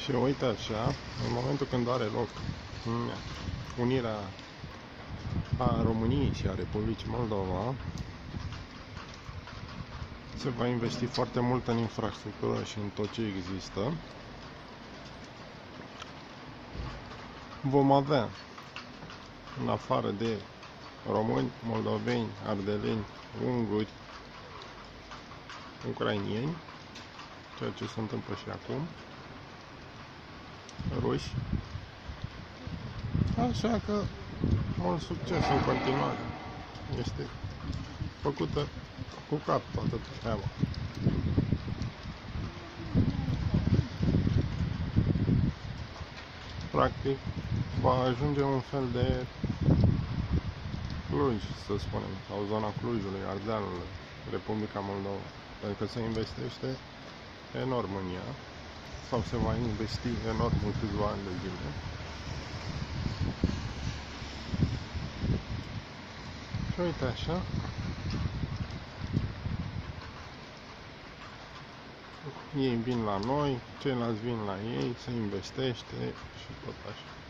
Și uite așa, în momentul când are loc unirea a României și a Republicii Moldova, se va investi foarte mult în infrastructură și în tot ce există. Vom avea, în afară de români, moldoveni, ardeleni, unguri, ucrainieni, ceea ce se întâmplă și acum, ruși, așa că mult succes în continuare. Este făcută cu cap toată treaba. Practic va ajunge un fel de Cluj, să spunem, sau zona Clujului, Ardealului, Republica Moldova, pentru că se investește enorm în ea, sau se va investi enorm în câțiva ani de zile. Și uite așa, ei vin la noi, ceilalți vin la ei, se investește și tot așa.